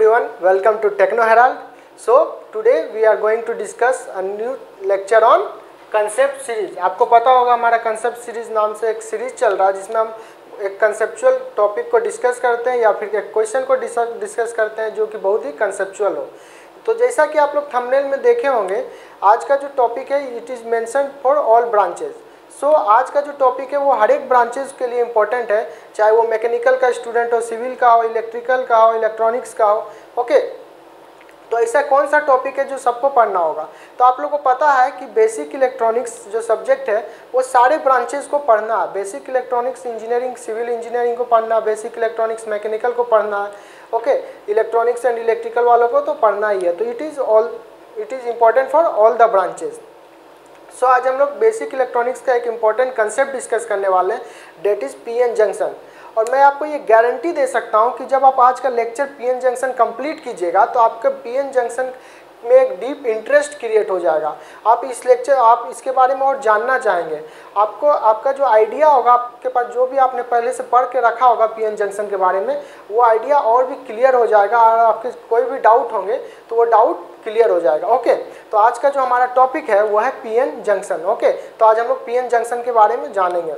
everyone, welcome to Techno Herald. So today we are going to discuss a new lecture on concept series. आपको पता होगा हमारा concept series नाम से एक सीरीज चल रहा है जिसमें हम एक कंसेप्चुअल टॉपिक को डिस्कस करते हैं या फिर एक क्वेश्चन को डिस्कस करते हैं जो कि बहुत ही कंसेप्चुअल हो। तो जैसा कि आप लोग थंबनेल में देखे होंगे, आज का जो टॉपिक है it is mentioned for all branches. So आज का जो टॉपिक है वो हर एक ब्रांचेस के लिए इम्पोर्टेंट है, चाहे वो मैकेनिकल का स्टूडेंट हो, सिविल का हो, इलेक्ट्रिकल का हो, इलेक्ट्रॉनिक्स का हो। ओके, तो ऐसा कौन सा टॉपिक है जो सबको पढ़ना होगा? तो आप लोगों को पता है कि बेसिक इलेक्ट्रॉनिक्स जो सब्जेक्ट है वो सारे ब्रांचेस को पढ़ना है। Basic electronics engineering, civil engineering को पढ़ना, बेसिक इलेक्ट्रॉनिक्स मैकेनिकल को पढ़ना है। ओके, इलेक्ट्रॉनिक्स एंड इलेक्ट्रिकल वालों को तो पढ़ना ही है। तो it is important for all the branches. So आज हम लोग बेसिक इलेक्ट्रॉनिक्स का एक इम्पॉर्टेंट कंसेप्ट डिस्कस करने वाले हैं, डेट इज़ पीएन जंक्शन। और मैं आपको ये गारंटी दे सकता हूँ कि जब आप आज का लेक्चर पीएन जंक्शन कंप्लीट कीजिएगा तो आपके पीएन जंक्शन में एक डीप इंटरेस्ट क्रिएट हो जाएगा। आप इसके बारे में और जानना चाहेंगे। आपको आपका जो आइडिया होगा, आपके पास जो भी आपने पहले से पढ़ के रखा होगा पीएन जंक्शन के बारे में, वो आइडिया और भी क्लियर हो जाएगा और आपके कोई भी डाउट होंगे तो वो डाउट क्लियर हो जाएगा। ओके, तो आज का जो हमारा टॉपिक है वो है पीएन जंक्शन। ओके, तो आज हम लोग पीएन जंक्शन के बारे में जानेंगे।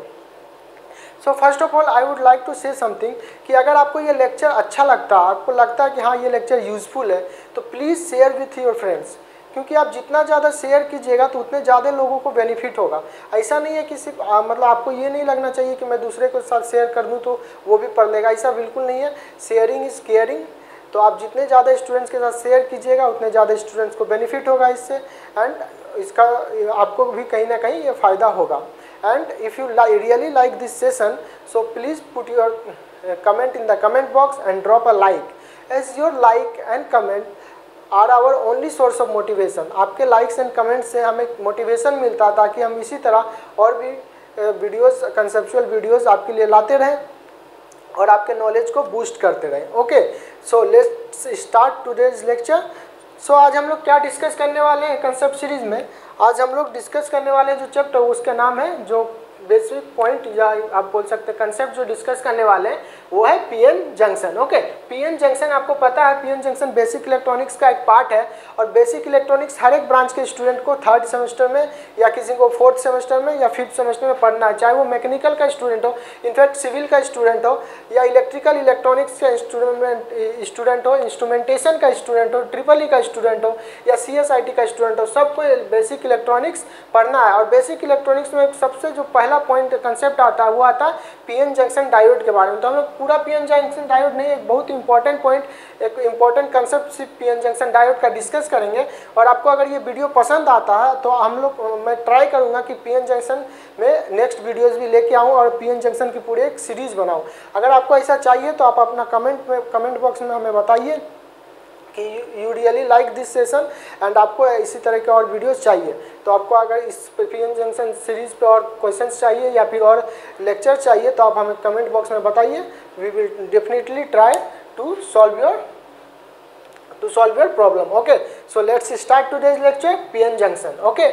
So first of all I would like to say something कि अगर आपको ये लेक्चर अच्छा लगता है, आपको लगता है कि हाँ ये लेक्चर यूज़फुल है, तो please share with your friends. क्योंकि आप जितना ज़्यादा शेयर कीजिएगा तो उतने ज़्यादा लोगों को बेनिफिट होगा। ऐसा नहीं है कि सिर्फ मतलब आपको ये नहीं लगना चाहिए कि मैं दूसरे के साथ शेयर कर दूँ तो वो भी पढ़ लेगा, ऐसा बिल्कुल नहीं है। Sharing is caring. तो आप जितने ज़्यादा स्टूडेंट्स के साथ शेयर कीजिएगा उतने ज़्यादा स्टूडेंट्स को बेनिफिट होगा इससे, एंड इसका आपको भी कहीं ना कहीं ये फ़ायदा होगा। And if you really like this session, so please put your comment in the comment box and drop a like, as your like and comment are our only source of motivation. आपके likes and comments से हमें motivation मिलता है ताकि हम इसी तरह और भी वीडियोस, conceptual वीडियोस आपके लिए लाते रहें और आपके नॉलेज को बूस्ट करते रहें। Okay, so let's start today's lecture. So आज हम लोग क्या डिस्कस करने वाले हैं कंसेप्ट सीरीज में? आज हम लोग डिस्कस करने वाले जो चैप्टर उसका नाम है, जो बेसिक पॉइंट या आप बोल सकते हैं कंसेप्ट जो डिस्कस करने वाले हैं वो है PN junction. Okay, PN junction आपको पता है, पीएन जंक्शन बेसिक इलेक्ट्रॉनिक्स का एक पार्ट है और बेसिक इलेक्ट्रॉनिक्स हर एक ब्रांच के स्टूडेंट को थर्ड सेमेस्टर में या किसी को फोर्थ सेमेस्टर में या फिफ्थ सेमेस्टर में पढ़ना है, चाहे वो मैकेनिकल का स्टूडेंट हो, इनफैक्ट सिविल का स्टूडेंट हो, या इलेक्ट्रिकल इलेक्ट्रॉनिक्स का स्टूडेंट हो, इंस्ट्रूमेंटेशन का स्टूडेंट हो, ट्रिपल ई का स्टूडेंट हो या CSIT का स्टूडेंट हो, सबको बेसिक इलेक्ट्रॉनिक्स पढ़ना है। और बेसिक इलेक्ट्रॉनिक्स में सबसे जो पहला पॉइंट कंसेप्ट आता है वो आता है पीएन जंक्शन डायोड के बारे में। तो हम लोग पूरा पीएन जंक्शन डायोड नहीं, एक बहुत इंपॉर्टेंट पॉइंट, एक इंपॉर्टेंट कंसेप्ट सिर्फ पीएन जंक्शन डायोड का डिस्कस करेंगे। और आपको अगर ये वीडियो पसंद आता है तो मैं ट्राई करूंगा कि पीएन जंक्शन में नेक्स्ट वीडियोस भी लेके आऊँ और पीएन जंक्शन की पूरी एक सीरीज बनाऊँ। अगर आपको ऐसा चाहिए तो आप अपना कमेंट बॉक्स में हमें बताइए कि you really like this session and आपको इसी तरह के और वीडियोस चाहिए। तो आपको अगर इस पीएन जंक्शन सीरीज़ पे और क्वेश्चंस चाहिए या फिर और लेक्चर चाहिए तो आप हमें कमेंट बॉक्स में बताइए। We will definitely try to solve your problem. Okay, so let's start today's lecture PN junction. Okay,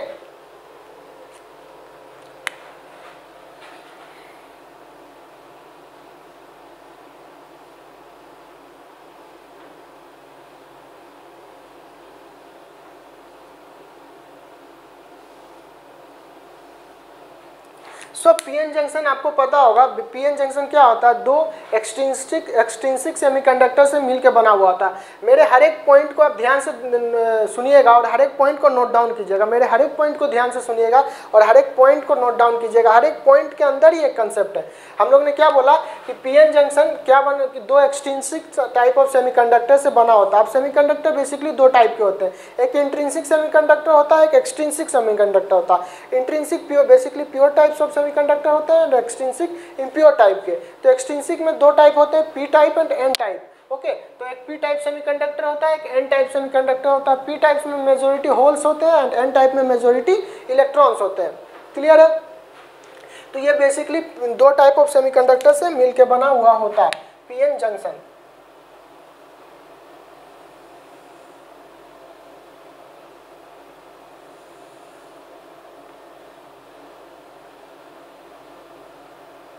so PN junction आपको पता होगा, पीएन जंक्शन क्या होता है? दो एक्सट्रिंसिक सेमीकंडक्टर से मिलकर बना हुआ होता है। मेरे हर एक पॉइंट को आप ध्यान से सुनिएगा और हर एक पॉइंट को नोट डाउन कीजिएगा। मेरे हर एक पॉइंट को ध्यान से सुनिएगा और हर एक पॉइंट को नोट डाउन कीजिएगा। हर एक पॉइंट के अंदर ही एक कंसेप्ट है। हम लोग ने क्या बोला कि पीएन जंक्शन कि दो एक्सट्रिंसिक टाइप ऑफ सेमीकंडक्टर से बना होता है। अब सेमीकंडक्टर बेसिकली दो टाइप के होते हैं, एक इंट्रिंसिक सेमीकंडक्टर होता है, एक एक्सट्रिंसिक सेमीकंडक्टर होता है। Intrinsic basically pure types of semiconductor होते हैं और एक्सट्रिंसिक इम्प्योर टाइप के। तो एक्सट्रिंसिक में दो टाइप होते हैं, P type and N type. Okay, तो एक पी टाइप सेमीकंडक्टर होता है, एक एन टाइप सेमीकंडक्टर होता है। पी टाइप में मेजॉरिटी होल्स होते हैं एंड एन टाइप में मेजॉरिटी इलेक्ट्रॉन्स होते हैं। क्लियर है? तो ये बेसिकली दो टाइप ऑफ सेमीकंडक्टर से मिलकर बना हुआ होता है पीएन जंक्शन।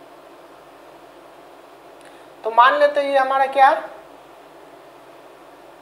तो मान लेते हैं ये हमारा क्या है,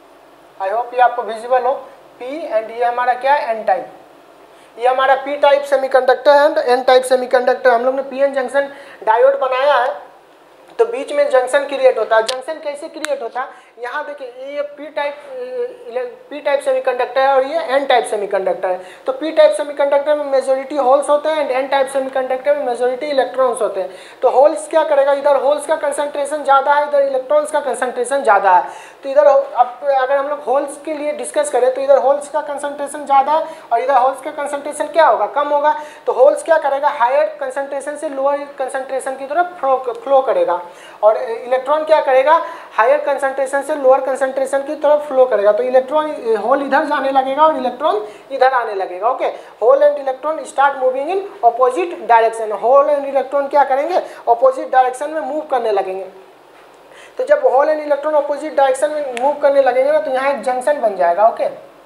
आई होप ये आपको विजिबल हो। पी एंड ये हमारा क्या है, एन टाइप। ये हमारा पी टाइप सेमीकंडक्टर है एंड एन टाइप सेमीकंडक्टर। हम लोग ने पीएन जंक्शन डायोड बनाया है, तो बीच में जंक्शन क्रिएट होता है। जंक्शन कैसे क्रिएट होता है, यहाँ देखिए ये पी टाइप सेमीकंडक्टर है और ये एन टाइप सेमीकंडक्टर है। तो पी टाइप सेमीकंडक्टर में मेजॉरिटी होल्स होते हैं एंड एन टाइप सेमीकंडक्टर में मेजॉरिटी इलेक्ट्रॉन्स होते हैं। तो होल्स क्या करेगा, इधर होल्स का कंसंट्रेशन ज़्यादा है, इधर इलेक्ट्रॉन्स का कंसंट्रेशन ज़्यादा है। तो इधर अब अगर हम लोग होल्स के लिए डिस्कस करें तो इधर होल्स का कंसंट्रेशन ज़्यादा है और इधर होल्स का कंसंट्रेशन क्या होगा, कम होगा। तो होल्स क्या करेगा, हायर कंसंट्रेशन से लोअर कंसंट्रेशन की तरफ फ्लो करेगा और इलेक्ट्रॉन क्या करेगा, हायर कंसंट्रेशन से लोअर कंसंट्रेशन की तरफ फ्लो करेगा। तो इलेक्ट्रॉन होल इधर जाने लगेगा और इलेक्ट्रॉन इधर आने लगेगा। Okay, hole and electron start moving in opposite direction. Hole and electron क्या करेंगे, ऑपोजिट डायरेक्शन में मूव करने लगेंगे। तो जब hole and electron opposite direction में मूव करने लगेंगे ना, तो यहाँ एक जंक्शन बन जाएगा। ओके,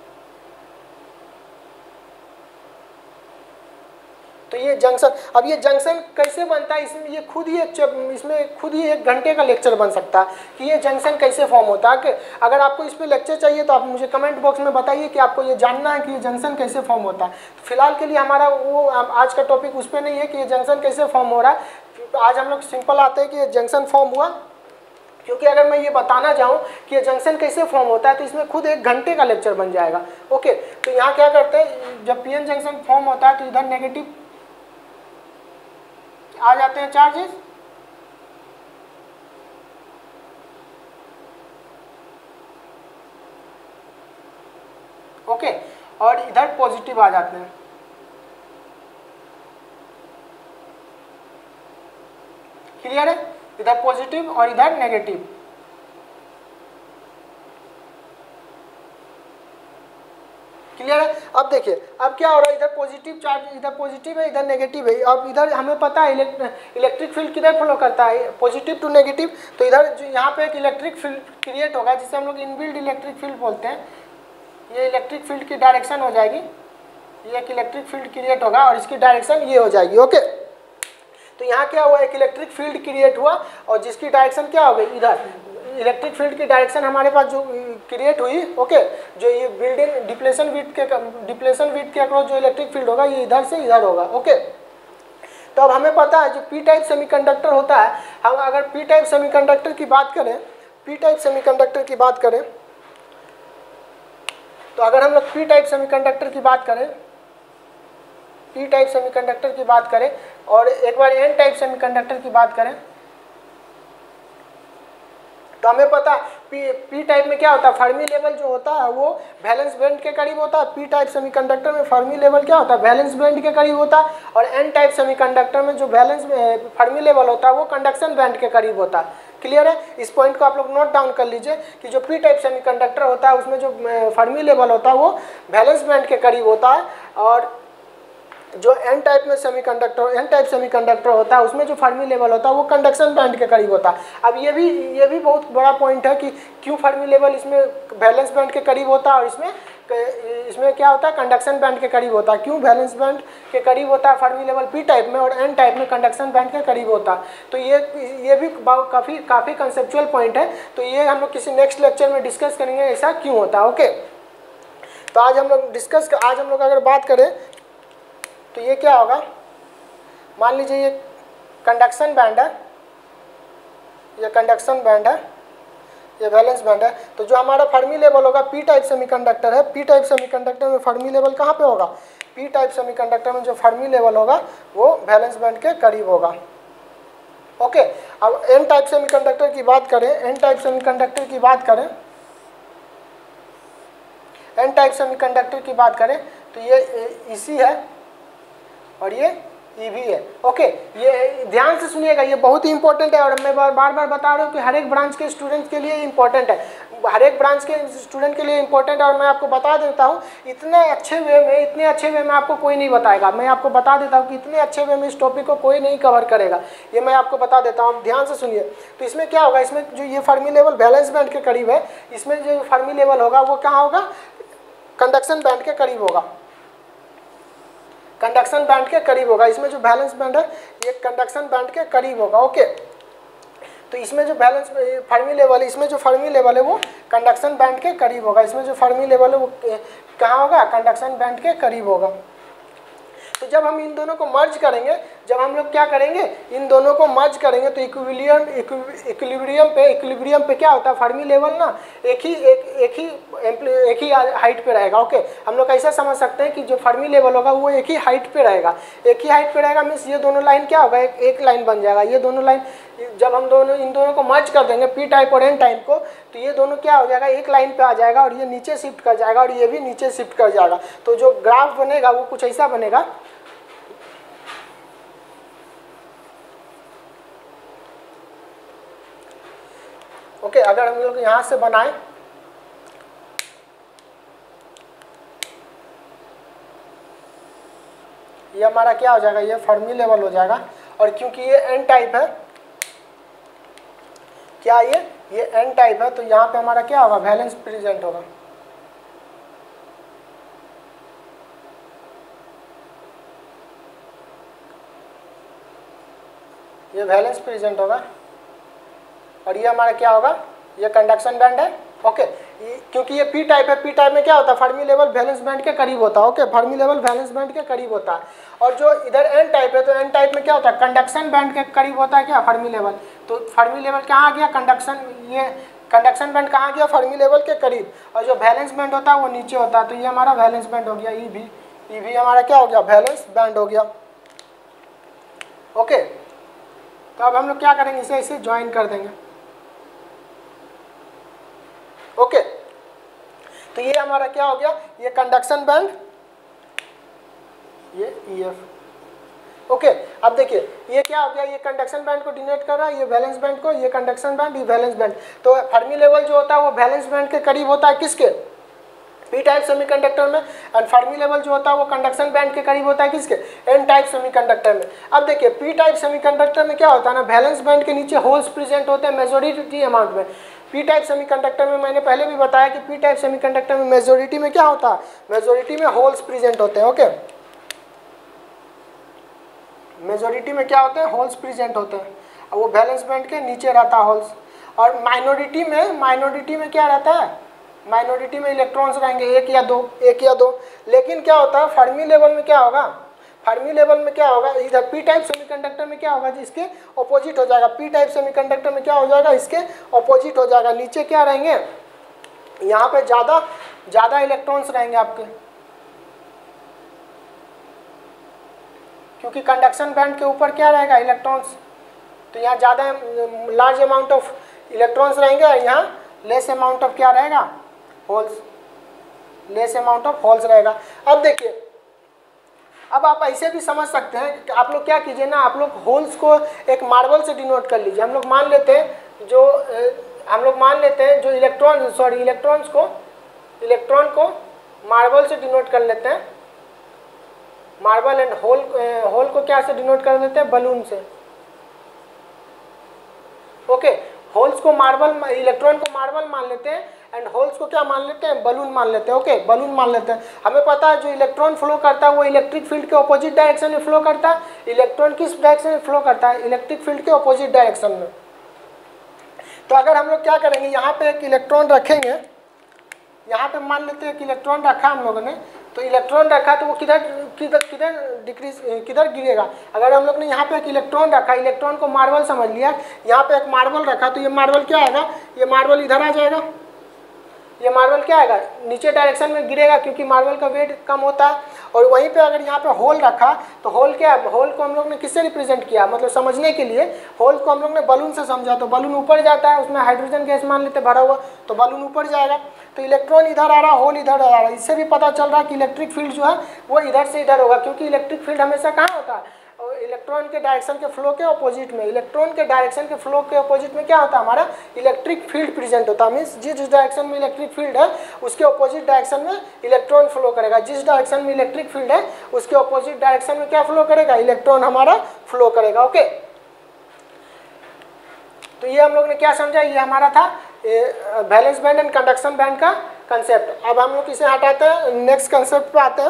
तो ये जंक्शन, अब ये जंक्शन कैसे बनता है, इसमें खुद ही एक घंटे का लेक्चर बन सकता है कि ये जंक्शन कैसे फॉर्म होता है। कि अगर आपको इस पे लेक्चर चाहिए तो आप मुझे कमेंट बॉक्स में बताइए कि आपको ये जानना है कि ये जंक्शन कैसे फॉर्म होता है। तो फिलहाल के लिए हमारा वो आज का टॉपिक उस पर नहीं है कि ये जंक्शन कैसे फॉर्म हो रहा है। आज हम लोग सिंपल आते हैं कि ये जंक्शन फॉर्म हुआ, क्योंकि अगर मैं ये बताना चाहूँ कि ये जंक्शन कैसे फॉर्म होता है तो इसमें खुद एक घंटे का लेक्चर बन जाएगा। ओके, तो यहाँ क्या करते हैं, जब पीएन जंक्शन फॉर्म होता है तो इधर नेगेटिव आ जाते हैं चार्जेस, ओके, और इधर पॉजिटिव आ जाते हैं। क्लियर है, इधर पॉजिटिव और इधर नेगेटिव। क्लियर है। अब देखिए अब क्या हो रहा है, इधर पॉजिटिव चार्ज, इधर पॉजिटिव है, इधर नेगेटिव है। अब इधर हमें पता है इलेक्ट्रिक फील्ड किधर फ्लो करता है, पॉजिटिव टू नेगेटिव। तो इधर जो यहाँ पे एक इलेक्ट्रिक फील्ड क्रिएट होगा जिसे हम लोग इनबिल्ड इलेक्ट्रिक फील्ड बोलते हैं। ये इलेक्ट्रिक फील्ड की डायरेक्शन हो जाएगी, ये एक इलेक्ट्रिक फील्ड क्रिएट होगा और इसकी डायरेक्शन ये हो जाएगी। ओके, तो यहाँ क्या हुआ, एक इलेक्ट्रिक फील्ड क्रिएट हुआ और जिसकी डायरेक्शन क्या हो गई, इधर इलेक्ट्रिक फील्ड की डायरेक्शन हमारे पास जो क्रिएट हुई। ओके, जो ये बिल्डिंग डिप्लेशन विड्थ के अक्रॉस जो इलेक्ट्रिक फील्ड होगा ये इधर से इधर होगा। ओके, तो अब हमें पता है जो पी टाइप सेमीकंडक्टर होता है, हम अगर पी टाइप सेमीकंडक्टर की बात करें, पी टाइप सेमीकंडक्टर की बात करें, तो अगर हम लोग पी टाइप सेमीकंडक्टर की बात करें, पी टाइप सेमीकंडक्टर की बात करें और एक बार एन टाइप सेमीकंडक्टर की बात करें, तो हमें पता पी टाइप में क्या होता है, फर्मी लेवल जो होता है वो वैलेंस बैंड के करीब होता है। पी टाइप सेमीकंडक्टर में फर्मी लेवल क्या होता है, वैलेंस बैंड के करीब होता है। और एन टाइप सेमीकंडक्टर में जो फर्मी लेवल होता है वो कंडक्शन बैंड के करीब होता है। क्लियर है, इस पॉइंट को आप लोग नोट डाउन कर लीजिए कि जो पी टाइप सेमीकंडक्टर होता है उसमें जो फर्मी लेवल होता है वो वैलेंस बैंड के करीब होता है और जो एन टाइप सेमीकंडक्टर होता है उसमें जो फर्मी लेवल होता है वो कंडक्शन बैंड के करीब होता है। अब ये भी बहुत बड़ा पॉइंट है कि क्यों फर्मी लेवल इसमें वैलेंस बैंड के करीब होता है और इसमें क्या होता है, कंडक्शन बैंड के करीब होता है। क्यों वैलेंस बैंड के करीब होता है फर्मी लेवल पी टाइप में और एन टाइप में कंडक्शन बैंड के करीब होता है। तो ये भी काफ़ी कंसेप्चुअल पॉइंट है। तो ये हम लोग किसी नेक्स्ट लेक्चर में डिस्कस करेंगे ऐसा क्यों होता है। ओके, तो आज हम लोग अगर बात करें तो ये क्या होगा, मान लीजिए ये कंडक्शन बैंड है, ये कंडक्शन बैंड है, ये वैलेंस बैंड है। तो जो हमारा फर्मी लेवल होगा पी टाइप सेमीकंडक्टर है, पी टाइप सेमीकंडक्टर में फर्मी लेवल कहाँ पे होगा, पी टाइप सेमीकंडक्टर में जो फर्मी लेवल होगा वो वैलेंस बैंड के करीब होगा। ओके, अब एन टाइप सेमीकंडक्टर की बात करें, एन टाइप सेमीकंडक्टर की बात करें, एन टाइप सेमीकंडक्टर की बात करें तो ये इसी है और ये भी है। ओके, ये ध्यान से सुनिएगा, ये बहुत ही इंपॉर्टेंट है और मैं बार बार बता रहा हूँ कि हर एक ब्रांच के स्टूडेंट्स के लिए इंपॉर्टेंट है, हर एक ब्रांच के स्टूडेंट के लिए इंपॉर्टेंट है। और मैं आपको बता देता हूँ इतने अच्छे वे में आपको कोई नहीं बताएगा। मैं आपको बता देता हूँ कि इतने अच्छे वे में इस टॉपिक को कोई नहीं कवर करेगा, ये मैं आपको बता देता हूँ। ध्यान से सुनिए, तो इसमें क्या होगा, इसमें जो ये फर्मी लेवल वैलेंस बैंड के करीब है, इसमें जो फर्मी लेवल होगा वो कहाँ होगा, कंडक्शन बैंड के करीब होगा, कंडक्शन बैंड के करीब होगा। इसमें जो वैलेंस बैंड है ये कंडक्शन बैंड के करीब होगा। ओके, तो इसमें जो बैलेंस फर्मी लेवल है, इसमें जो फर्मी लेवल है वो कंडक्शन बैंड के करीब होगा, इसमें जो फर्मी लेवल है वो कहाँ होगा, कंडक्शन बैंड के करीब होगा। तो जब हम इन दोनों को मर्ज करेंगे, जब हम लोग क्या करेंगे, इन दोनों को मर्ज करेंगे तो इक्विलिब्रियम पे क्या होता है, फर्मी लेवल ना एक ही हाइट पे रहेगा। ओके, हम लोग ऐसा समझ सकते हैं कि जो फर्मी लेवल होगा वो एक ही हाइट पे रहेगा, एक ही हाइट पे रहेगा मीन्स ये दोनों लाइन क्या होगा, एक लाइन बन जाएगा। ये दोनों लाइन जब हम इन दोनों को मर्ज कर देंगे पी टाइप और एन टाइप को, तो ये दोनों क्या हो जाएगा, एक लाइन पे आ जाएगा और ये नीचे शिफ्ट कर जाएगा और ये भी नीचे शिफ्ट कर जाएगा। तो जो ग्राफ बनेगा वो कुछ ऐसा बनेगा। ओके, अगर हम लोग यहाँ से बनाएं, ये हमारा क्या हो जाएगा, ये फर्मी लेवल हो जाएगा। और क्योंकि ये एन टाइप है, क्या ये एन टाइप है, तो यहाँ पे हमारा क्या होगा, बैलेंस प्रेजेंट होगा। ये बैलेंस प्रेजेंट होगा और ये हमारा क्या होगा, ये कंडक्शन बैंड है। ओके, क्योंकि ये पी टाइप है, पी टाइप में क्या होता है, फर्मी लेवल बैलेंस बैंड के करीब होता है। Okay, Fermi level balance band के करीब होता है। और जो इधर एन टाइप है, तो एन टाइप में क्या होता है, कंडक्शन बैंड के करीब होता है क्या, फर्मी लेवल। तो फर्मी लेवल कहाँ आ गया, कंडक्शन, ये कंडक्शन बैंड कहाँ गया, फर्मी लेवल के करीब। और जो बैलेंस बैंड होता है वो नीचे होता है। तो ये हमारा बैलेंस बैंड हो गया, ई भी हमारा क्या हो गया, बैलेंस बैंड हो गया। ओके, तो अब हम लोग क्या करेंगे, इसे ज्वाइन कर देंगे। ओके, तो ये हमारा क्या हो गया, ये कंडक्शन बैंड, ये EF। ओके, अब देखिए ये क्या हो गया, ये कंडक्शन बैंड को डिनोट कर रहा है, ये वैलेंस बैंड को, ये कंडक्शन बैंड, ये वैलेंस बैंड। तो फर्मी लेवल जो होता है वो वैलेंस बैंड के करीब होता है, किसके, पी टाइप सेमीकंडक्टर में। और फर्मी लेवल जो होता है वो कंडक्शन बैंड के करीब होता है, किसके, एन टाइप सेमीकंडक्टर में। अब देखिए पी टाइप सेमीकंडक्टर में क्या होता है ना, वैलेंस बैंड के नीचे होल्स प्रेजेंट होते हैं मेजॉरिटी अमाउंट में। पी टाइप सेमीकंडक्टर में मैंने पहले भी बताया कि पी टाइप सेमीकंडक्टर में मेजॉरिटी में क्या होता है, मेजॉरिटी में होल्स प्रेजेंट होते हैं। ओके, मेजॉरिटी में क्या होते हैं, होल्स प्रेजेंट होते हैं, और वो वैलेंस बैंड के नीचे रहता है होल्स। और माइनॉरिटी में क्या रहता है, माइनॉरिटी में इलेक्ट्रॉन्स रहेंगे, एक या दो। लेकिन क्या होता है फर्मी लेवल में क्या होगा, फर्मी लेवल में क्या होगा, इधर पी टाइप सेमीकंडक्टर में क्या होगा, जिसके ऑपोजिट हो जाएगा। पी टाइप सेमीकंडक्टर में क्या हो जाएगा, इसके ऑपोजिट हो जाएगा। नीचे क्या रहेंगे, यहाँ पे ज़्यादा इलेक्ट्रॉन्स रहेंगे आपके, क्योंकि कंडक्शन बैंड के ऊपर क्या रहेगा, इलेक्ट्रॉन्स। तो यहाँ ज़्यादा लार्ज अमाउंट ऑफ इलेक्ट्रॉन्स रहेंगे, यहाँ लेस अमाउंट ऑफ क्या रहेगा, holes, less amount of holes रहेगा। अब देखिए, अब आप ऐसे भी समझ सकते हैं कि आप लोग क्या कीजिए ना, आप लोग होल्स को एक मार्बल से डिनोट कर लीजिए। हम लोग मान लेते हैं जो इलेक्ट्रॉन को मार्बल से डिनोट कर लेते हैं। मार्बल एंड होल को क्या से डिनोट कर देते हैं, बलून से। ओके, होल्स को मार्बल, इलेक्ट्रॉन को मार्बल मान लेते हैं एंड होल्स को क्या मान लेते हैं, बलून मान लेते हैं। ओके, बलून मान लेते हैं। हमें पता है जो इलेक्ट्रॉन फ्लो करता है वो इलेक्ट्रिक फील्ड के ऑपोजिट डायरेक्शन में फ्लो करता है। इलेक्ट्रॉन किस डायरेक्शन में फ्लो करता है, इलेक्ट्रिक फील्ड के ऑपोजिट डायरेक्शन में। तो अगर हम लोग क्या करेंगे, यहाँ पे एक इलेक्ट्रॉन रखेंगे, यहाँ पे मान लेते हैं कि इलेक्ट्रॉन रखा हम लोगों ने, तो इलेक्ट्रॉन रखा तो वो किधर गिरेगा। अगर हम लोग ने यहाँ पे एक इलेक्ट्रॉन रखा, इलेक्ट्रॉन को मार्बल समझ लिया, यहाँ पे एक मार्बल रखा, तो ये मार्बल क्या आएगा, ये मार्बल इधर आ जाएगा। ये मार्बल क्या आएगा, नीचे डायरेक्शन में गिरेगा, क्योंकि मार्बल का वेट कम होता है। और वहीं पे अगर यहाँ पे होल रखा, तो होल क्या है, होल को हम लोग ने किससे रिप्रेजेंट किया, मतलब समझने के लिए होल को हम लोग ने बलून से समझा। तो बलून ऊपर जाता है, उसमें हाइड्रोजन गैस मान लेते भरा हुआ, तो बलून ऊपर जाएगा। तो इलेक्ट्रॉन इधर आ रहा, होल इधर आ रहा है। इससे भी पता चल रहा है कि इलेक्ट्रिक फील्ड जो है वो इधर से इधर होगा, क्योंकि इलेक्ट्रिक फील्ड हमेशा कहाँ होता है, इलेक्ट्रॉन के डायरेक्शन के फ्लो के ऑपोजिट में। इलेक्ट्रॉन के डायरेक्शन के फ्लो के ऑपोजिट में क्या होता है, हमारा इलेक्ट्रिक फील्ड प्रेजेंट होता है। मीन्स जिस डायरेक्शन में इलेक्ट्रिक फील्ड है उसके ऑपोजिट डायरेक्शन में इलेक्ट्रॉन फ्लो करेगा। जिस डायरेक्शन में इलेक्ट्रिक फील्ड है उसके ऑपोजिट डायरेक्शन में क्या फ्लो करेगा, इलेक्ट्रॉन हमारा फ्लो करेगा। ओके, तो ये हम लोग ने क्या समझा, ये हमारा था valence band and conduction band का कंसेप्ट। अब हम लोग इसे हटाते हैं, नेक्स्ट कंसेप्ट पे आते हैं।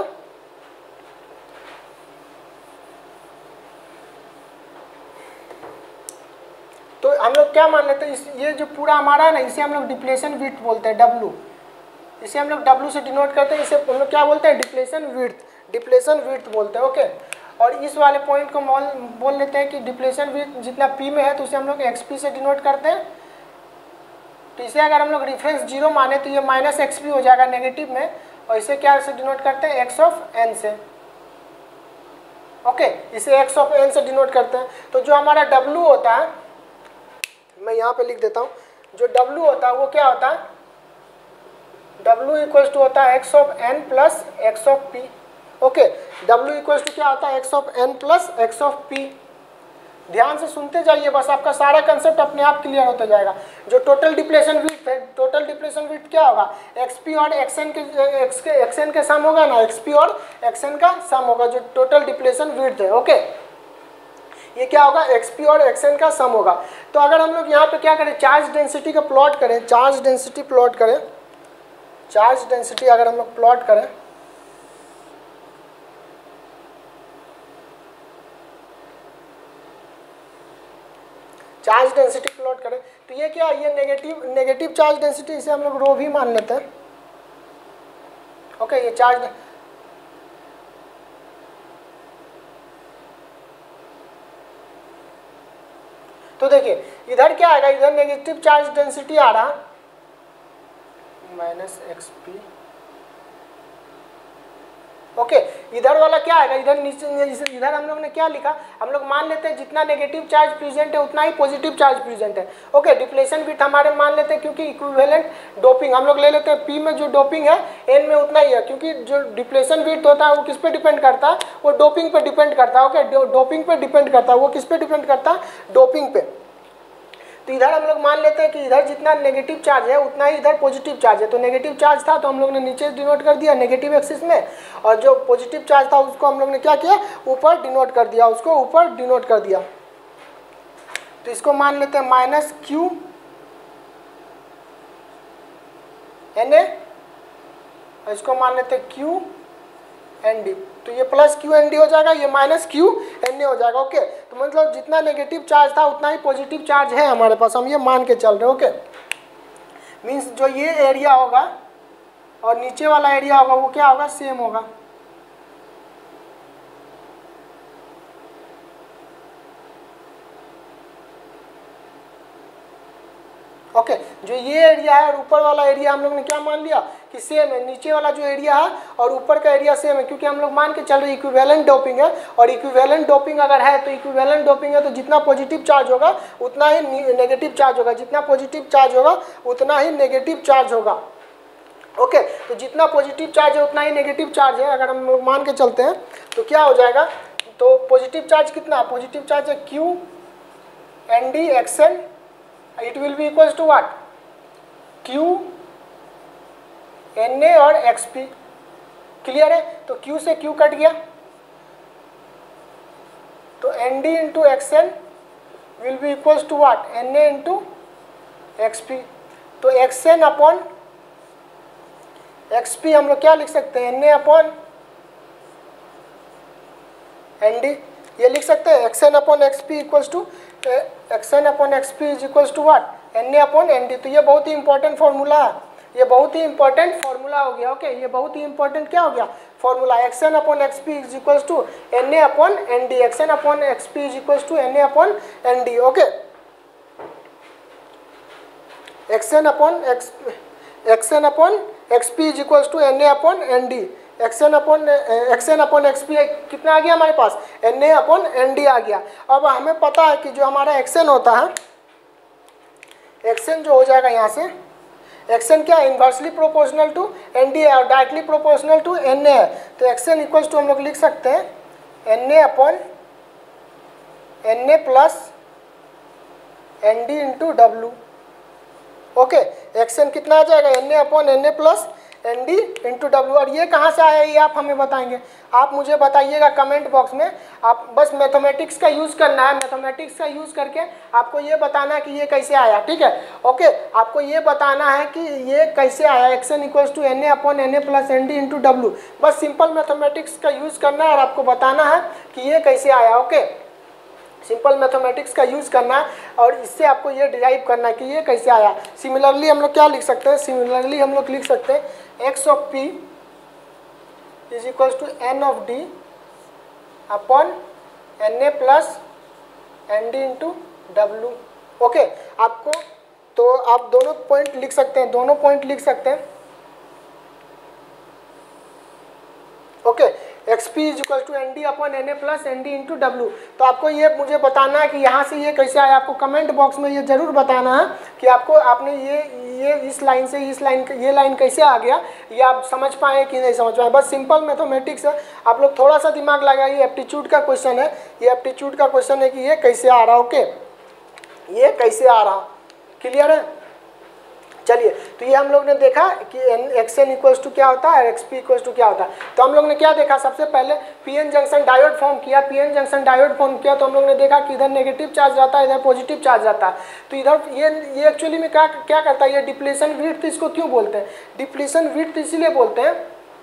तो हम लोग क्या मान लेते हैं, ये जो पूरा हमारा है ना, इसे हम लोग डिप्लेशन विड्थ बोलते हैं, डब्लू, इसे हम लोग डब्लू से डिनोट करते हैं, इसे हम लोग क्या बोलते हैं, डिप्लेशन विड्थ बोलते हैं। ओके, और इस वाले पॉइंट को बोल लेते हैं कि डिप्लेशन विड्थ जितना पी में है तो उसे हम लोग एक्सपी से डिनोट करते हैं। तो इसे अगर हम लोग रेफरेंस 0 माने तो ये माइनस एक्सपी हो जाएगा नेगेटिव में, और इसे क्या से डिनोट करते हैं, एक्स ऑफ एन से। ओके, इसे एक्स ऑफ एन से डिनोट करते हैं। तो जो हमारा डब्लू होता है, मैं यहाँ पे लिख देता हूँ, जो डब्लू होता है वो क्या होता है, डब्लू इक्वल्स टू होता है X of N plus X of P. Okay, W equals to क्या होता है, X of N plus X of P. ध्यान से सुनते जाइए, बस आपका सारा कंसेप्ट अपने आप क्लियर होता जाएगा। जो टोटल डिप्लेशन विड्थ है, टोटल डिप्लेशन विड्थ क्या होगा, एक्सपी और एक्सएन के सम होगा ना, एक्सपी और एक्सएन का सम होगा जो टोटल डिप्लेशन विड्थ है। ओके, ये क्या होगा, एक्सपी और एक्सएन का सम होगा। तो अगर हम लोग यहाँ पे क्या करें, चार्ज डेंसिटी का प्लॉट करें, चार्ज डेंसिटी प्लॉट करें, चार्ज डेंसिटी अगर हम लोग प्लॉट करें, चार्ज डेंसिटी प्लॉट करें तो ये क्या, ये नेगेटिव चार्ज डेंसिटी, इसे हम लोग रो भी मान लेते हैं। ओके, ये चार्ज, तो देखिए इधर क्या आएगा, इधर नेगेटिव चार्ज डेंसिटी आ रहा माइनस एक्स पी। ओके, इधर वाला क्या आएगा, इधर नीचे, इधर हम लोग ने क्या लिखा, हम लोग मान लेते हैं जितना नेगेटिव चार्ज प्रेजेंट है उतना ही पॉजिटिव चार्ज प्रेजेंट है। ओके, डिप्लेशन विड्थ हमारे मान लेते हैं क्योंकि इक्विवेलेंट डोपिंग हम लोग ले लेते हैं, पी में जो डोपिंग है एन में उतना ही है, क्योंकि जो डिप्लेशन विड्थ होता है वो किस पे डिपेंड करता है, वो डोपिंग पे डिपेंड करता है। ओके, डोपिंग पे डिपेंड करता है, वो किस पे डिपेंड करता है, डोपिंग पे। तो इधर हम लोग मान लेते हैं कि इधर जितना नेगेटिव चार्ज है उतना ही इधर पॉजिटिव चार्ज है। तो नेगेटिव चार्ज था तो हम लोग ने नीचे डिनोट कर दिया नेगेटिव एक्सिस में, और जो पॉजिटिव चार्ज था उसको हम लोग ने क्या किया, ऊपर डिनोट कर दिया, उसको ऊपर डिनोट कर दिया। तो इसको मान लेते हैं माइनस क्यू एन ए, और इसको मान लेते हैं क्यू एन डी। तो ये प्लस क्यू एन डी हो जाएगा, ये माइनस क्यू एन ए हो जाएगा। ओके, तो मतलब जितना नेगेटिव चार्ज था उतना ही पॉजिटिव चार्ज है हमारे पास, हम ये मान के चल रहे हैं। ओके, मीन्स जो ये एरिया होगा और नीचे वाला एरिया होगा वो क्या होगा, सेम होगा। ओके, जो ये एरिया है और ऊपर वाला एरिया हम लोग ने क्या मान लिया कि सेम है, नीचे वाला जो एरिया है और ऊपर का एरिया सेम है, क्योंकि हम लोग मान के चल रहे इक्विवेलेंट डोपिंग है। और इक्विवेलेंट डोपिंग अगर है तो इक्विवेलेंट डोपिंग है तो जितना पॉजिटिव चार्ज होगा उतना ही नेगेटिव चार्ज होगा, जितना पॉजिटिव चार्ज होगा उतना ही नेगेटिव चार्ज होगा। ओके, तो जितना पॉजिटिव चार्ज है उतना ही नेगेटिव चार्ज है, अगर हम लोग मान के चलते हैं तो क्या हो जाएगा, तो पॉजिटिव चार्ज कितना, पॉजिटिव चार्ज है Q N D X N, it will be equals to what, Q N A और एक्स पी। क्लियर है, तो क्यू से क्यू कट गया, तो N D into X N will be equals to what, N A into X P. तो X N upon X P हम लोग क्या लिख सकते हैं, N A upon N D, ये लिख सकते हैं X N upon X P equals to X N upon X P is equals to what, N A upon N D. तो ये बहुत ही इंपॉर्टेंट फॉर्मूला है, ये बहुत ही इंपॉर्टेंट फॉर्मूला हो गया। ओके, ये बहुत ही इंपॉर्टेंट क्या हो गया, formula, X N upon X P is equals to N A upon N D, X N upon X P is equals to N A upon N D. Okay, X N upon X P is equals to N A upon N D, X N upon X P कितना आ गया हमारे पास, N A upon N D आ गया। अब हमें पता है कि जो हमारा एक्स एन होता है, एक्स एन जो हो जाएगा यहाँ से, एक्स एन क्या है, inversely proportional to N D है और directly proportional to N A है। तो एक्स एन इक्वल्स टू हम लोग लिख सकते हैं N A upon N A plus N D into W. Okay, X N कितना आ जाएगा, N A upon N A plus N D into W. और ये कहाँ से आया ये आप हमें बताएंगे, आप मुझे बताइएगा कमेंट बॉक्स में। आप बस मैथमेटिक्स का यूज़ करना है, मैथमेटिक्स का यूज़ करके आपको ये बताना है कि ये कैसे आया, ठीक है। ओके, आपको ये बताना है कि ये कैसे आया, X N equals to N A upon N A plus N D into W. बस सिंपल मैथमेटिक्स का यूज़ करना है और आपको बताना है कि ये कैसे आया। ओके, सिंपल मैथमेटिक्स का यूज़ करना है और इससे आपको ये डिराइव करना है कि ये कैसे आया। सिमिलरली हम लोग क्या लिख सकते हैं, सिमिलरली हम लोग लिख सकते हैं X of P is equals to N of D upon N A plus N D into W. Okay, आपको तो आप दोनों पॉइंट लिख सकते हैं, दोनों पॉइंट लिख सकते हैं। Okay, X P is equal to N D upon N A plus N D into W. तो आपको ये मुझे बताना है कि यहाँ से ये कैसे आया। आपको कमेंट बॉक्स में ये जरूर बताना है कि आपको आपने ये इस लाइन से इस लाइन ये लाइन कैसे आ गया, ये आप समझ पाए कि नहीं समझ पाए। बस सिंपल मैथमेटिक्स है, आप लोग थोड़ा सा दिमाग लगाइए। एप्टीट्यूड का क्वेश्चन है, ये एप्टीट्यूड का क्वेश्चन है कि ये कैसे आ रहा। ओके, ये कैसे आ रहा, क्लियर है। चलिए, तो ये हम लोग ने देखा कि एक्स एन इक्वल्स टू क्या होता है और एक्स पी इक्वल्स टू क्या होता है। तो हम लोग ने क्या देखा, सबसे पहले पीएन जंक्शन डायोड फॉर्म किया। पीएन जंक्शन डायोड फॉर्म किया तो हम लोग ने देखा कि इधर नेगेटिव चार्ज रहता है, इधर पॉजिटिव चार्ज रहता है। तो इधर ये एक्चुअली में क्या करता है, ये डिप्लीशन विड्थ इसको क्यों बोलते हैं, डिप्लीशन विड्थ इसीलिए बोलते हैं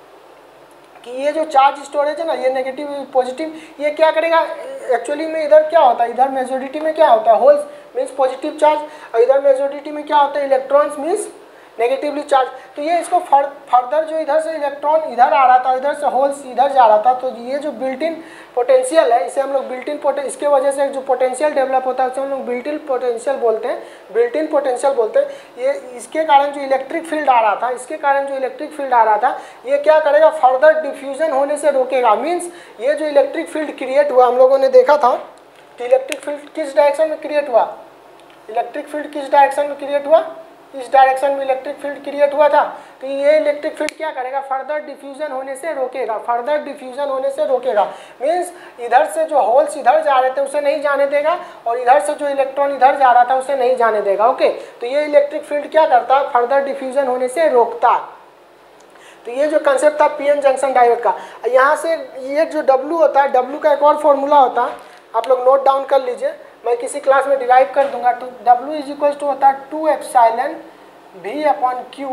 कि ये जो चार्ज स्टोरेज है ना, ये नेगेटिव पॉजिटिव, ये क्या करेगा एक्चुअली में। इधर क्या होता है, इधर मेजोरिटी में क्या होता है, होल्स मीन्स पॉजिटिव चार्ज, और इधर मेजोरिटी में क्या होता है, इलेक्ट्रॉन्स मीन्स नेगेटिवली चार्ज। तो ये इसको फर्दर जो इधर से इलेक्ट्रॉन इधर आ रहा था, इधर से होल्स इधर जा रहा था, तो ये जो बिल्ट इन पोटेंशियल है, इसे हम लोग बिल्ट इन इसके वजह से जो पोटेंशियल डेवलप होता है उसे हम लोग बिल्ट इन पोटेंशियल बोलते हैं, बिल्ट इन पोटेंशियल बोलते हैं। ये इसके कारण जो इलेक्ट्रिक फील्ड आ रहा था, इसके कारण जो इलेक्ट्रिक फील्ड आ रहा था, ये क्या करेगा, फर्दर डिफ्यूजन होने से रोकेगा। मीन्स ये जो इलेक्ट्रिक फील्ड क्रिएट हुआ, हम लोगों ने देखा था कि इलेक्ट्रिक फील्ड किस डायरेक्शन में क्रिएट हुआ, इलेक्ट्रिक फील्ड किस डायरेक्शन में क्रिएट हुआ, इस डायरेक्शन में इलेक्ट्रिक फील्ड क्रिएट हुआ था। तो ये इलेक्ट्रिक फील्ड क्या करेगा, फर्दर डिफ्यूजन होने से रोकेगा, फर्दर डिफ्यूजन होने से रोकेगा। मीन्स इधर से जो होल्स इधर जा रहे थे उसे नहीं जाने देगा, और इधर से जो इलेक्ट्रॉन इधर जा रहा था उसे नहीं जाने देगा। ओके, तो ये इलेक्ट्रिक फील्ड क्या करता है, फर्दर डिफ्यूजन होने से रोकता। तो ये जो कंसेप्ट था पीएन जंक्शन डायोड का। यहाँ से ये जो डब्ल्यू होता है, डब्ल्यू का एक और फॉर्मूला होता है, आप लोग नोट डाउन कर लीजिए, मैं किसी क्लास में डिराइव कर दूंगा। तो डब्ल्यू इज इक्वल टू होता है 2 epsilon v upon Q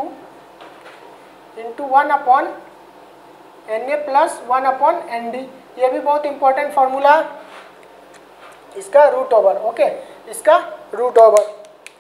into 1 upon N A plus 1 upon N D. ये भी बहुत इंपॉर्टेंट फॉर्मूला है, इसका रूट ओवर। ओके, इसका रूट ओवर।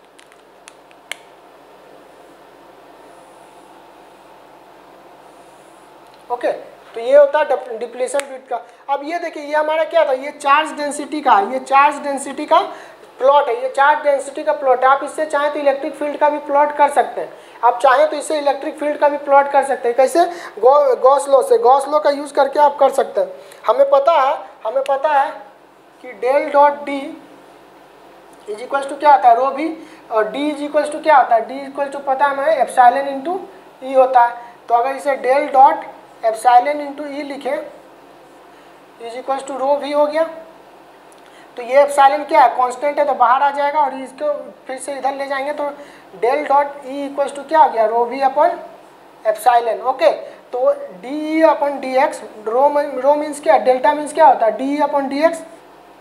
ओके, तो ये होता है डिप्लीशन विड्थ का। अब ये देखिए, ये हमारा क्या था, ये चार्ज डेंसिटी का, ये चार्ज डेंसिटी का प्लॉट है, ये चार्ज डेंसिटी का प्लॉट है। आप इससे चाहें तो इलेक्ट्रिक फील्ड का भी प्लॉट कर सकते हैं, आप चाहें तो इससे इलेक्ट्रिक फील्ड का भी प्लॉट कर सकते हैं। कैसे, गॉस लॉ से, गॉस लॉ का यूज़ करके आप कर सकते हैं। हमें पता है कि del dot D is equals to क्या होता है, रो भी, और डी इज इक्वल्स टू क्या होता है, डी इक्वल्स टू पता है हमें एप्सिलॉन इंटू ई होता है। तो अगर इसे del dot epsilon into E लिखें इज इक्वल्स टू रो भी हो गया। तो ये एप्सिलॉन क्या है, कांस्टेंट है, तो बाहर आ जाएगा, और इसको फिर से इधर ले जाएंगे तो del dot E equals to क्या आ गया, rho v upon epsilon. Okay, तो D E upon D X, rho means क्या, डेल्टा मीन्स क्या होता है, D E upon D X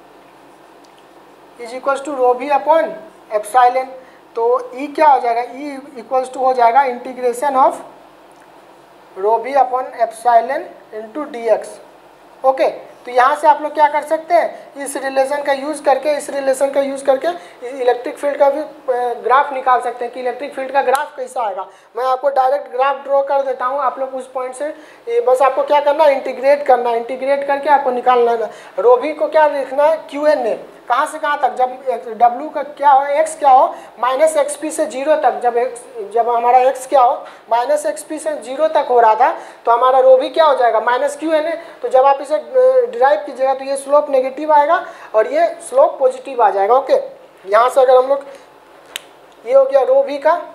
is equals to rho v upon epsilon. तो ई क्या हो जाएगा, ई इक्वल्स टू हो जाएगा integration of rho v upon epsilon into D X. Okay, तो यहाँ से आप लोग क्या कर सकते हैं, इस रिलेशन का यूज़ करके इलेक्ट्रिक फील्ड का भी ग्राफ निकाल सकते हैं कि इलेक्ट्रिक फील्ड का ग्राफ कैसा आएगा। मैं आपको डायरेक्ट ग्राफ ड्रॉ कर देता हूँ, आप लोग उस पॉइंट से बस आपको क्या करना है, इंटीग्रेट करना है, इंटीग्रेट करके आपको निकालना है। रो भी को क्या लिखना है, क्यू एन ए, कहाँ से कहाँ तक, जब डब्ल्यू का क्या हो, एक्स क्या हो माइनस एक्स पी से 0 तक, जब हमारा एक्स क्या हो माइनस एक्स पी से 0 तक हो रहा था, तो हमारा रो भी क्या हो जाएगा, माइनस क्यू एन ए। तो जब आप इसे डिराइव कीजिएगा तो ये स्लोप नेगेटिव आएगा और ये स्लोप पॉजिटिव आ जाएगा। ओके, यहाँ से अगर हम लोग, ये हो गया रो भी का।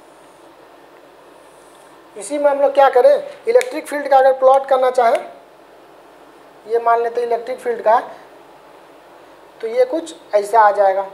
इसी में हम लोग क्या करें, इलेक्ट्रिक फील्ड का अगर प्लॉट करना चाहें, ये मान लेते हैं इलेक्ट्रिक फील्ड का, तो ये कुछ ऐसा आ जाएगा।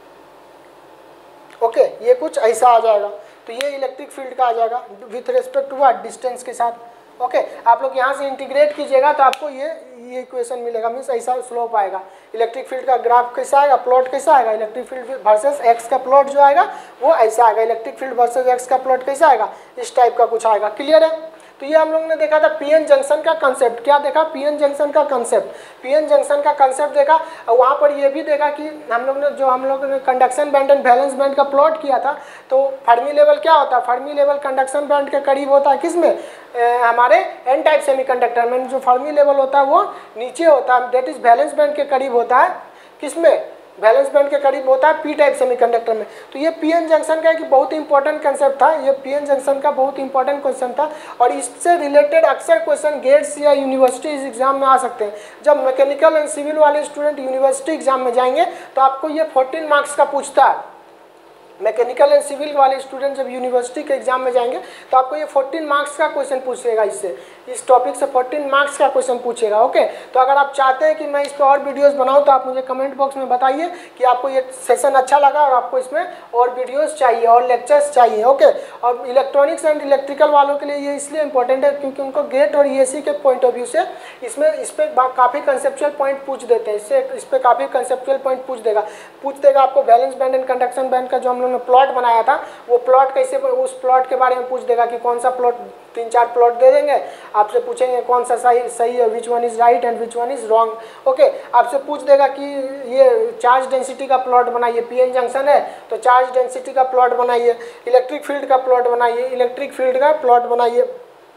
ओके, ये कुछ ऐसा आ जाएगा। तो ये इलेक्ट्रिक फील्ड का आ जाएगा with respect to what, distance के साथ। ओके, आप लोग यहाँ से इंटीग्रेट कीजिएगा तो आपको ये इक्वेशन मिलेगा, मीन्स ऐसा स्लोप आएगा। इलेक्ट्रिक फील्ड का ग्राफ कैसा आएगा, प्लॉट कैसा आएगा, इलेक्ट्रिक फील्ड वर्सेस एक्स का प्लॉट जो आएगा वो ऐसा आएगा। इलेक्ट्रिक फील्ड वर्सेस एक्स का प्लॉट कैसा आएगा, इस टाइप का कुछ आएगा। क्लियर है। तो ये हम लोग ने देखा था पीएन जंक्शन का कंसेप्ट। क्या देखा? पीएन जंक्शन का कंसेप्ट। पीएन जंक्शन का कंसेप्ट देखा और वहाँ पर ये भी देखा कि हम लोग ने conduction band and valence band का प्लॉट किया था। तो फर्मी लेवल क्या होता है? फर्मी लेवल कंडक्शन बैंड के करीब होता है, किसमें? हमारे एन टाइप सेमीकंडक्टर में। जो फर्मी लेवल होता है वो नीचे होता है, दैट इज वैलेंस बैंड के करीब होता है, किसमें? वैलेंस बैंड के करीब होता है पी टाइप सेमीकंडक्टर में। तो ये पीएन जंक्शन का एक बहुत इंपॉर्टेंट कंसेप्ट था, ये पीएन जंक्शन का बहुत इंपॉर्टेंट क्वेश्चन था और इससे रिलेटेड अक्सर क्वेश्चन गेट्स या यूनिवर्सिटी एग्जाम में आ सकते हैं। जब मैकेनिकल एंड सिविल वाले स्टूडेंट यूनिवर्सिटी एग्जाम में जाएंगे तो आपको ये 14 मार्क्स का पूछता है। मैकेनिकल एंड सिविल वाले स्टूडेंट जब यूनिवर्सिटी के एग्जाम में जाएंगे तो आपको ये 14 मार्क्स का क्वेश्चन पूछेगा, इससे इस टॉपिक से 14 मार्क्स का क्वेश्चन पूछेगा। ओके, तो अगर आप चाहते हैं कि मैं इस पर और वीडियोस बनाऊं तो आप मुझे कमेंट बॉक्स में बताइए कि आपको ये सेशन अच्छा लगा और आपको इसमें और वीडियोस चाहिए और लेक्चर्स चाहिए। ओके, और इलेक्ट्रॉनिक्स एंड इलेक्ट्रिकल वालों के लिए ये इसलिए इंपॉर्टेंट है क्योंकि उनको गेट और ईएसी के पॉइंट ऑफ व्यू से इस पर काफ़ी कंसेप्चुअल पॉइंट पूछ देते हैं। इस पर काफ़ी कंसेप्चुअल पॉइंट पूछ देगा आपको। Valence band and conduction band का जो हम लोग ने प्लॉट बनाया था वो प्लॉट कैसे, उस प्लॉट के बारे में पूछ देगा कि कौन सा प्लॉट, 3-4 प्लॉट दे देंगे, आपसे पूछेंगे कौन सा सही है, which one is right and which one is wrong. Okay, आपसे पूछ देगा कि ये चार्ज डेंसिटी का प्लॉट बनाइए, पीएन जंक्शन है तो चार्ज डेंसिटी का प्लॉट बनाइए, इलेक्ट्रिक फील्ड का प्लॉट बनाइए, इलेक्ट्रिक फील्ड का प्लॉट बनाइए।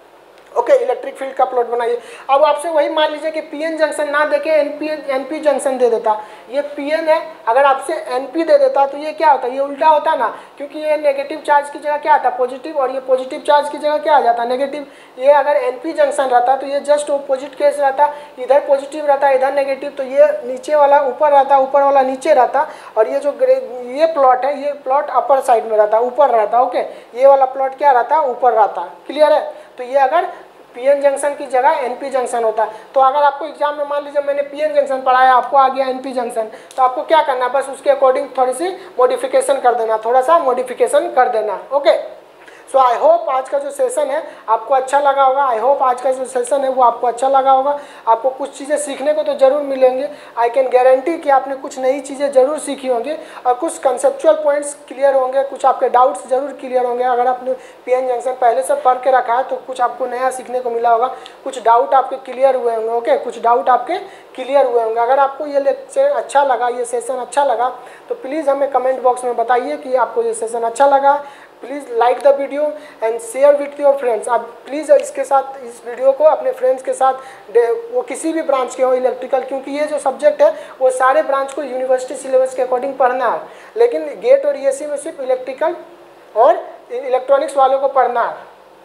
ओके, इलेक्ट्रिक फील्ड का प्लॉट बनाइए। अब आपसे वही मान लीजिए कि पीएन जंक्शन ना देके एनपी जंक्शन दे देता, ये पीएन है, अगर आपसे एनपी दे देता तो ये क्या होता है? ये उल्टा होता ना, क्योंकि ये नेगेटिव चार्ज की जगह क्या आता है? पॉजिटिव, और ये पॉजिटिव चार्ज की जगह क्या आ जाता है? नेगेटिव। ये अगर एनपी जंक्शन रहता तो ये जस्ट ऑपोजिट केस रहता, इधर पॉजिटिव रहता इधर नेगेटिव, तो ये नीचे वाला ऊपर रहता, ऊपर वाला नीचे रहता, और ये जो ये प्लॉट है ये प्लॉट अपर साइड में रहता, ऊपर रहता। ओके, ये वाला प्लॉट क्या रहता? ऊपर रहता। क्लियर है? तो ये अगर पीएन जंक्शन की जगह एनपी जंक्शन होता है। तो अगर आपको एग्जाम में मान लीजिए मैंने पीएन जंक्शन पढ़ाया, आपको आ गया एनपी जंक्शन, तो आपको क्या करना है? बस उसके अकॉर्डिंग थोड़ी सी मॉडिफिकेशन कर देना, थोड़ा सा मॉडिफिकेशन कर देना। ओके, सो आई होप आज का जो सेशन है आपको अच्छा लगा होगा। आई होप आज का जो सेशन है वो आपको अच्छा लगा होगा। आपको कुछ चीज़ें सीखने को तो ज़रूर मिलेंगे। आई कैन गारंटी कि आपने कुछ नई चीज़ें ज़रूर सीखी होंगी और कुछ कंसेप्चुअल पॉइंट्स क्लियर होंगे, कुछ आपके डाउट्स ज़रूर क्लियर होंगे। अगर आपने पीएन जंक्शन पहले से पढ़ के रखा है तो कुछ आपको नया सीखने को मिला होगा, कुछ डाउट आपके क्लियर हुए होंगे। ओके, कुछ डाउट आपके क्लियर हुए होंगे। अगर आपको ये लेक्चर अच्छा लगा, ये सेशन अच्छा लगा, तो प्लीज़ हमें कमेंट बॉक्स में बताइए कि आपको ये सेशन अच्छा लगा। Please like the video and share with your friends. आप प्लीज़ इसके साथ, इस वीडियो को अपने फ्रेंड्स के साथ, वो किसी भी ब्रांच के हो इलेक्ट्रिकल, क्योंकि ये जो सब्जेक्ट है वो सारे ब्रांच को यूनिवर्सिटी सिलेबस के अकॉर्डिंग पढ़ना है, लेकिन गेट और ईएससी में सिर्फ इलेक्ट्रिकल और इलेक्ट्रॉनिक्स वालों को पढ़ना है।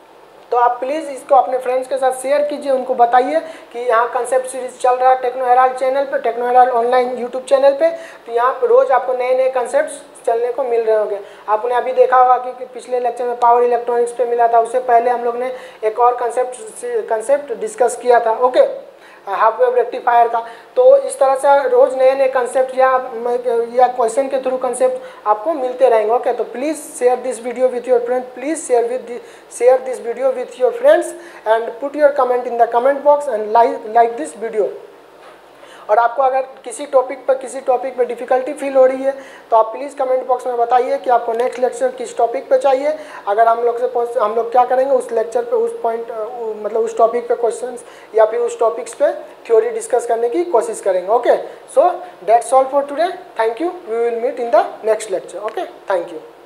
तो आप प्लीज़ इसको अपने फ्रेंड्स के साथ शेयर कीजिए, उनको बताइए कि यहाँ कंसेप्ट सीरीज चल रहा है टेक्नो हेराल्ड चैनल पे, Techno Herald online YouTube channel पे। तो यहाँ पर रोज़ आपको नए नए कंसेप्ट चलने को मिल रहे होंगे। आपने अभी देखा होगा कि पिछले लेक्चर में पावर इलेक्ट्रॉनिक्स पे मिला था, उससे पहले हम लोग ने एक और कंसेप्ट डिस्कस किया था। ओके, हाफ वेव रेक्टिफायर का। तो इस तरह से रोज़ नए नए कंसेप्ट या क्वेश्चन के थ्रू कंसेप्ट आपको मिलते रहेंगे। ओके, तो please share this video with your friend, please share this video with your friends and put your comment in the comment box and like this video. और आपको अगर किसी टॉपिक पर डिफ़िकल्टी फील हो रही है तो आप प्लीज़ कमेंट बॉक्स में बताइए कि आपको नेक्स्ट लेक्चर किस टॉपिक पे चाहिए। अगर हम लोग क्या करेंगे उस लेक्चर पे, उस पॉइंट मतलब उस टॉपिक पे क्वेश्चंस या फिर उस टॉपिक्स पे थ्योरी डिस्कस करने की कोशिश करेंगे। Okay, so that's all for today. Thank you, we will meet in the next lecture. Okay, thank you.